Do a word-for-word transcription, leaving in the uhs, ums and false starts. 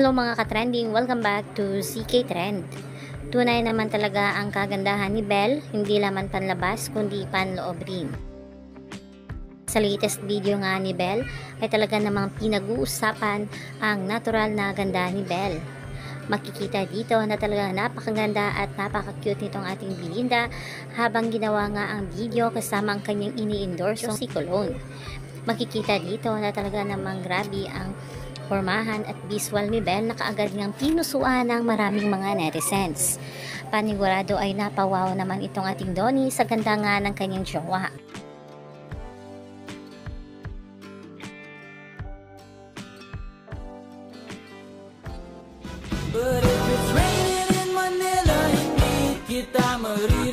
Hello mga ka-trending, welcome back to C K Trend. Tunay naman talaga ang kagandahan ni Belle, hindi laman panlabas kundi panloob rin. Sa latest video nga ni Belle ay talaga namang pinag-uusapan ang natural na ganda ni Belle. Makikita dito na talaga napakaganda at napaka-cute nitong ating Belinda habang ginawa nga ang video kasama ang kanyang ini-endorse si Cologne. Makikita dito na talaga namang grabe ang formahan at visual ni Belle na kaagad ngang pinusuan ng maraming mga netizens. Panigurado ay napawaw naman itong ating Donny sa ganda nga ng kanyang jowa. But if it's raining in Manila, hindi kita marinig.